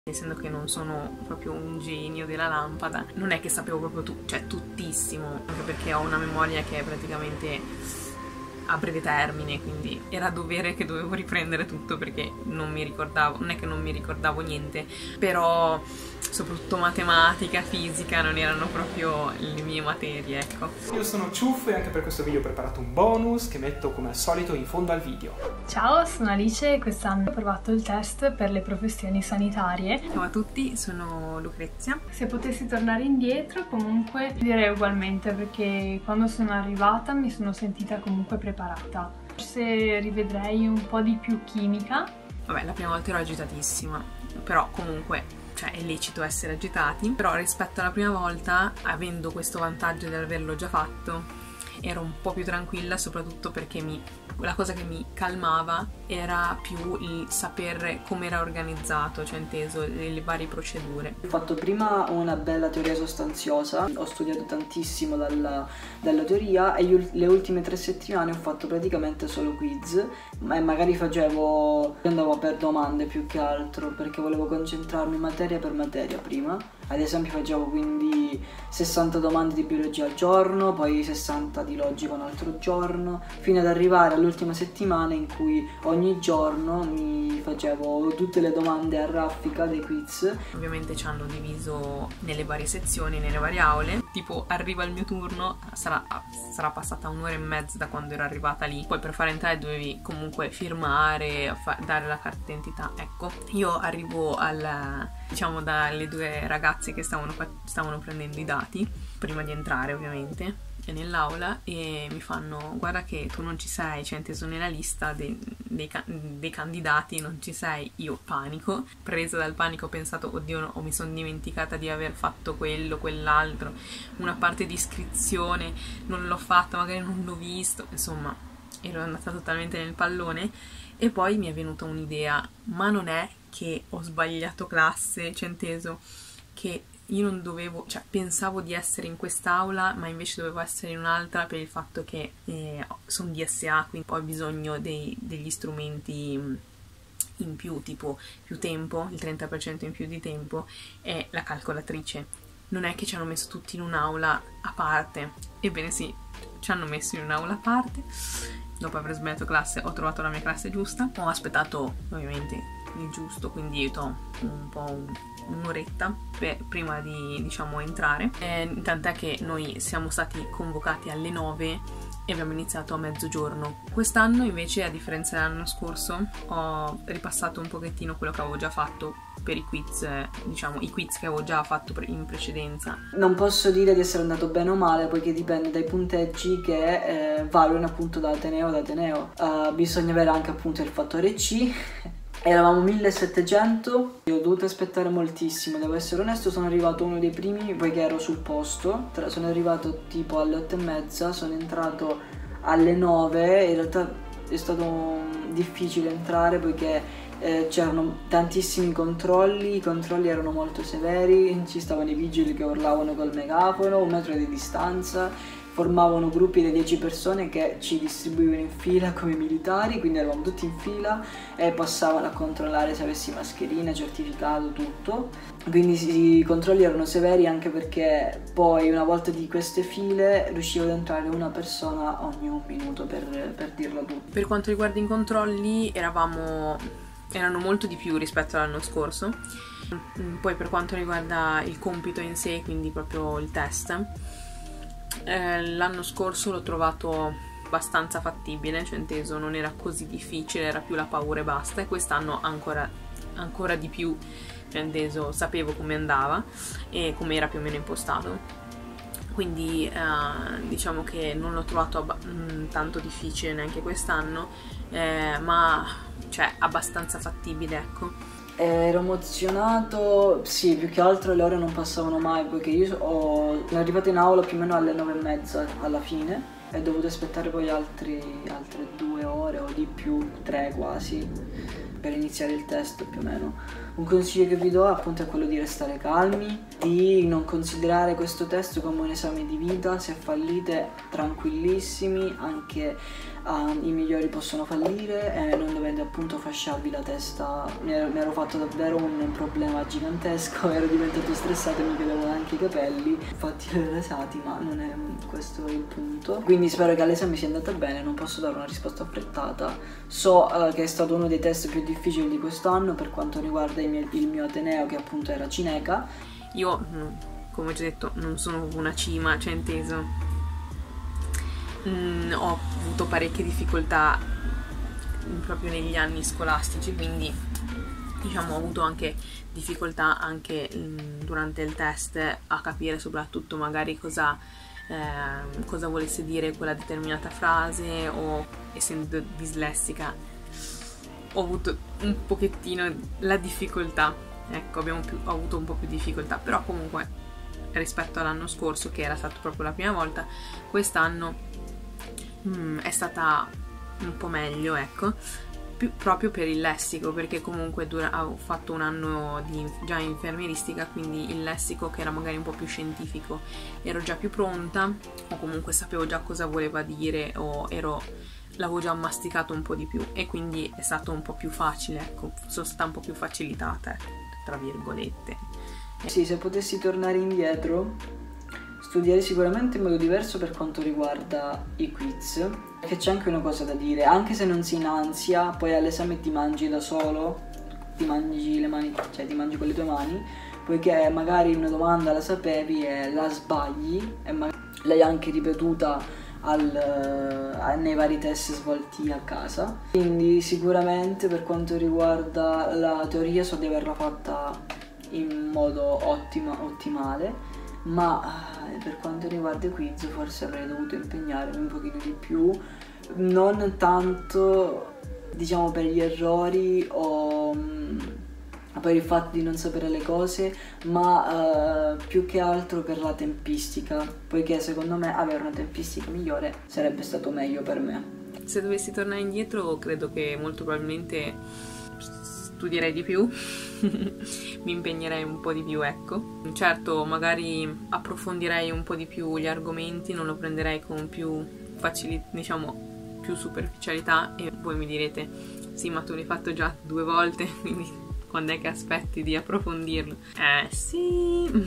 essendo che non sono proprio un genio della lampada, non è che sapevo proprio cioè tuttissimo, anche perché ho una memoria che è praticamente a breve termine, quindi era dovere che dovevo riprendere tutto perché non mi ricordavo, non è che non mi ricordavo niente, però soprattutto matematica, fisica non erano proprio le mie materie, ecco. Io sono Ciuff e anche per questo video ho preparato un bonus che metto come al solito in fondo al video. Ciao, sono Alice e quest'anno ho provato il test per le professioni sanitarie. Ciao a tutti, sono Lucrezia. Se potessi tornare indietro comunque direi ugualmente, perché quando sono arrivata mi sono sentita comunque preparata. Forse rivedrei un po' di più chimica. Vabbè, la prima volta ero agitatissima, però comunque, cioè, è lecito essere agitati. Però rispetto alla prima volta, avendo questo vantaggio di averlo già fatto, ero un po' più tranquilla, soprattutto perché la cosa che mi calmava era più il sapere come era organizzato, cioè inteso le varie procedure. Ho fatto prima una bella teoria sostanziosa, ho studiato tantissimo dalla teoria e le ultime 3 settimane ho fatto praticamente solo quiz, e magari andavo per domande più che altro, perché volevo concentrarmi materia per materia prima. Ad esempio facevo quindi 60 domande di biologia al giorno, poi 60 di logica un altro giorno, fino ad arrivare all'ultima settimana in cui ogni giorno mi facevo tutte le domande a raffica dei quiz. Ovviamente ci hanno diviso nelle varie sezioni, nelle varie aule, tipo arriva il mio turno, sarà passata un'ora e mezza da quando ero arrivata lì, poi per fare entrare dovevi comunque firmare, dare la carta d'identità, ecco. Io arrivo diciamo dalle 2 ragazze che stavano prendendo i dati, prima di entrare ovviamente, nell'aula, e mi fanno: guarda che tu non ci sei, cioè inteso nella lista dei candidati non ci sei. Io panico, presa dal panico, ho pensato: oddio, mi sono dimenticata di aver fatto quello, quell'altro, una parte di iscrizione non l'ho fatta, magari non l'ho visto, insomma ero andata totalmente nel pallone. E poi mi è venuta un'idea: ma non è che ho sbagliato classe, cioè inteso che io non dovevo, cioè pensavo di essere in quest'aula ma invece dovevo essere in un'altra, per il fatto che sono DSA, quindi ho bisogno degli strumenti in più, tipo più tempo, il 30% in più di tempo, e la calcolatrice. Non è che ci hanno messo tutti in un'aula a parte. Ebbene sì, ci hanno messo in un'aula a parte. Dopo aver sbagliato classe ho trovato la mia classe giusta, ho aspettato ovviamente il giusto, quindi un po' un'oretta prima di, diciamo, entrare, tant'è che noi siamo stati convocati alle 9 e abbiamo iniziato a mezzogiorno. Quest'anno invece, a differenza dell'anno scorso, ho ripassato un pochettino quello che avevo già fatto per i quiz, diciamo i quiz che avevo già fatto in precedenza. Non posso dire di essere andato bene o male, poiché dipende dai punteggi che valutano appunto da ateneo ad ateneo. Bisogna avere anche appunto il fattore C. Eravamo 1700, io ho dovuto aspettare moltissimo, devo essere onesto. Sono arrivato uno dei primi poiché ero sul posto, sono arrivato tipo alle 8:30, sono entrato alle 9, in realtà è stato difficile entrare poiché c'erano tantissimi controlli, i controlli erano molto severi, ci stavano i vigili che urlavano col megafono, 1 metro di distanza, formavano gruppi di 10 persone che ci distribuivano in fila come militari, quindi eravamo tutti in fila e passavano a controllare se avessi mascherina, certificato, tutto. Quindi i controlli erano severi, anche perché poi una volta di queste file riusciva ad entrare una persona ogni 1 minuto, per dirlo tutto. Per quanto riguarda i controlli erano molto di più rispetto all'anno scorso. Poi per quanto riguarda il compito in sé, quindi proprio il test, l'anno scorso l'ho trovato abbastanza fattibile, cioè inteso non era così difficile, era più la paura e basta, e quest'anno ancora di più, cioè inteso sapevo come andava e come era più o meno impostato, quindi diciamo che non l'ho trovato tanto difficile neanche quest'anno, ma cioè abbastanza fattibile, ecco. Ero emozionato, sì, più che altro le ore non passavano mai, poiché io sono arrivata in aula più o meno alle 9:30 alla fine e ho dovuto aspettare poi altre 2 ore o di più, 3 quasi, per iniziare il test più o meno. Un consiglio che vi do appunto è quello di restare calmi, di non considerare questo test come un esame di vita. Se fallite tranquillissimi, anche i migliori possono fallire e non dovete appunto fasciarvi la testa. Mi ero fatto davvero un problema gigantesco, ero diventato stressato e mi cadevo anche i capelli, infatti li ho rasati, ma non è questo il punto. Quindi spero che all'esame sia andata bene, non posso dare una risposta affrettata. So che è stato uno dei test più difficili di quest'anno per quanto riguarda il mio ateneo, che appunto era Cineca. Io, come ho già detto, non sono una cima, cioè inteso. Ho avuto parecchie difficoltà proprio negli anni scolastici, quindi diciamo ho avuto anche difficoltà anche durante il test a capire soprattutto magari cosa volesse dire quella determinata frase, o essendo dislessica ho avuto un pochettino la difficoltà, ecco, ho avuto un po' più difficoltà, però comunque rispetto all'anno scorso, che era stato proprio la prima volta, quest'anno è stata un po' meglio, ecco, proprio per il lessico, perché comunque ho fatto un anno già infermieristica, quindi il lessico, che era magari un po' più scientifico, ero già più pronta, o comunque sapevo già cosa voleva dire, o l'avevo già masticato un po' di più, e quindi è stato un po' più facile, ecco, sono stata un po' più facilitata, tra virgolette. Sì, se potessi tornare indietro, studierei sicuramente in modo diverso per quanto riguarda i quiz, perché c'è anche una cosa da dire: anche se non sei in ansia, poi all'esame ti mangi da solo, ti mangi le mani, cioè ti mangi con le tue mani, poiché magari una domanda la sapevi e la sbagli, e magari l'hai anche ripetuta nei vari test svolti a casa. Quindi sicuramente per quanto riguarda la teoria so di averla fatta in modo ottimale, ma per quanto riguarda i quiz forse avrei dovuto impegnarmi un pochino di più, non tanto diciamo per gli errori o per il fatto di non sapere le cose, ma più che altro per la tempistica, poiché secondo me avere una tempistica migliore sarebbe stato meglio per me. Se dovessi tornare indietro, credo che molto probabilmente studierei di più, mi impegnerei un po' di più, ecco. Certo, magari approfondirei un po' di più gli argomenti, non lo prenderei con più diciamo più superficialità, e voi mi direte: sì, ma tu l'hai fatto già 2 volte, quindi quando è che aspetti di approfondirlo? Sì,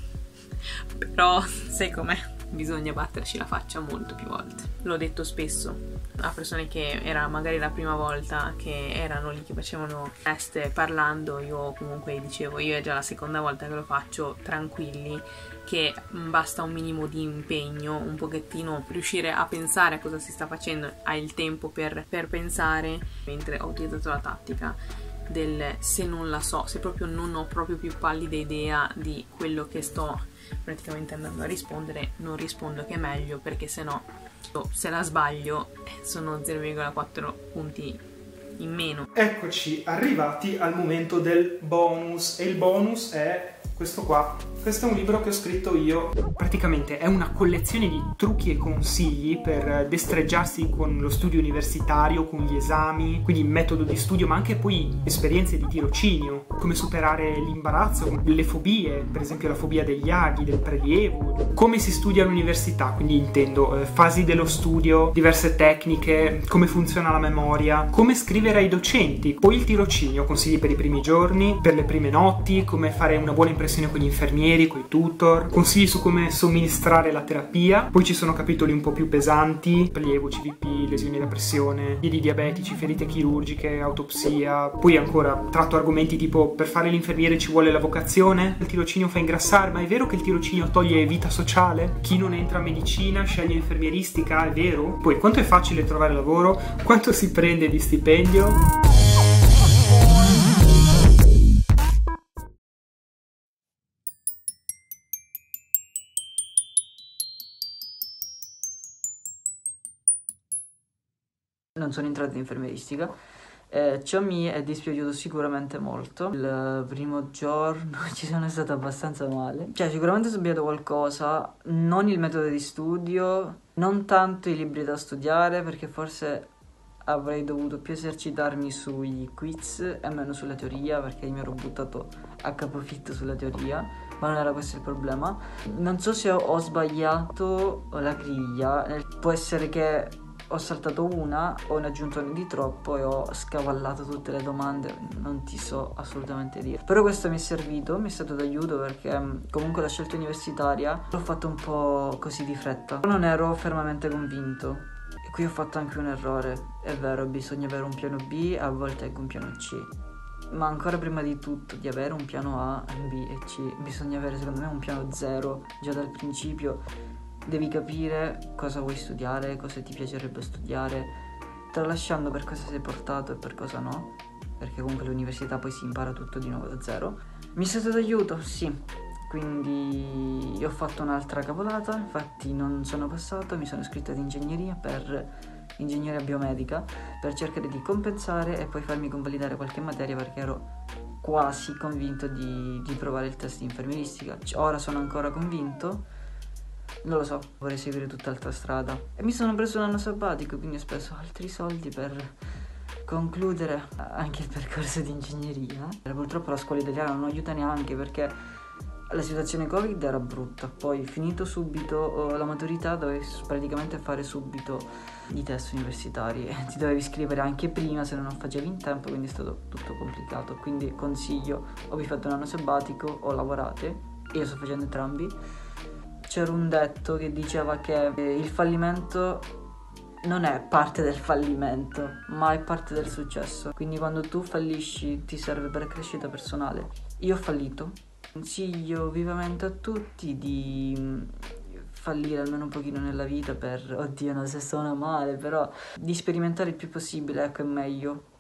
però sai com'è? Bisogna batterci la faccia molto più volte. L'ho detto spesso a persone che era magari la prima volta che erano lì che facevano test parlando, io comunque dicevo: io è già la seconda volta che lo faccio, tranquilli, che basta un minimo di impegno, un pochettino riuscire a pensare a cosa si sta facendo, hai il tempo per pensare, mentre ho utilizzato la tattica del se non la so, se proprio non ho proprio più pallida idea di quello che sto praticamente andando a rispondere, non rispondo, che è meglio, perché se no se la sbaglio sono 0,4 punti in meno. Eccoci arrivati al momento del bonus, e il bonus è questo qua. Questo è un libro che ho scritto io. Praticamente è una collezione di trucchi e consigli per destreggiarsi con lo studio universitario, con gli esami, quindi metodo di studio, ma anche poi esperienze di tirocinio, come superare l'imbarazzo, le fobie, per esempio la fobia degli aghi, del prelievo, come si studia all'università, quindi intendo fasi dello studio, diverse tecniche, come funziona la memoria, come scrivere ai docenti, poi il tirocinio, consigli per i primi giorni, per le prime notti, come fare una buona impressione con gli infermieri, con i tutor, consigli su come somministrare la terapia, poi ci sono capitoli un po' più pesanti: prelievo, CVP, lesioni da pressione, piedi diabetici, ferite chirurgiche, autopsia. Poi ancora tratto argomenti tipo: per fare l'infermiere ci vuole la vocazione, il tirocinio fa ingrassare, ma è vero che il tirocinio toglie vita sociale? Chi non entra a medicina sceglie infermieristica, è vero? Poi quanto è facile trovare lavoro, quanto si prende di stipendio? Non sono entrato in infermieristica, ciò mi è dispiaciuto sicuramente molto. Il primo giorno ci sono stato abbastanza male, cioè sicuramente ho studiato qualcosa, non il metodo di studio, non tanto i libri da studiare, perché forse avrei dovuto più esercitarmi sui quiz e meno sulla teoria, perché mi ero buttato a capofitto sulla teoria, ma non era questo il problema. Non so se ho sbagliato la griglia, può essere che ho saltato una, ho ne aggiunto una di troppo e ho scavallato tutte le domande, non ti so assolutamente dire. Però questo mi è servito, mi è stato d'aiuto, perché comunque la scelta universitaria l'ho fatta un po' così di fretta. Non ero fermamente convinto. E qui ho fatto anche un errore, è vero, bisogna avere un piano B e a volte anche un piano C. Ma ancora prima di tutto di avere un piano A, B e C, bisogna avere secondo me un piano 0 già dal principio. Devi capire cosa vuoi studiare, cosa ti piacerebbe studiare, tralasciando per cosa sei portato e per cosa no, perché comunque all'università poi si impara tutto di nuovo da zero. Mi è stato d'aiuto, sì, quindi ho fatto un'altra cavolata, infatti non sono passato, mi sono iscritto ad ingegneria biomedica per cercare di compensare e poi farmi convalidare qualche materia, perché ero quasi convinto di provare il test di infermieristica. Ora sono ancora convinto, non lo so, vorrei seguire tutt'altra strada e mi sono preso un anno sabbatico, quindi ho speso altri soldi per concludere anche il percorso di ingegneria. Purtroppo la scuola italiana non aiuta neanche, perché la situazione Covid era brutta, poi finito subito la maturità dovevi praticamente fare subito i test universitari e ti dovevi iscrivere anche prima se non facevi in tempo, quindi è stato tutto complicato. Quindi consiglio, o vi fate un anno sabbatico o lavorate, io sto facendo entrambi. C'era un detto che diceva che il fallimento non è parte del fallimento, ma è parte del successo. Quindi quando tu fallisci ti serve per crescita personale. Io ho fallito. Consiglio vivamente a tutti di fallire almeno un pochino nella vita per, oddio, non se suona male, però di sperimentare il più possibile, ecco, è meglio.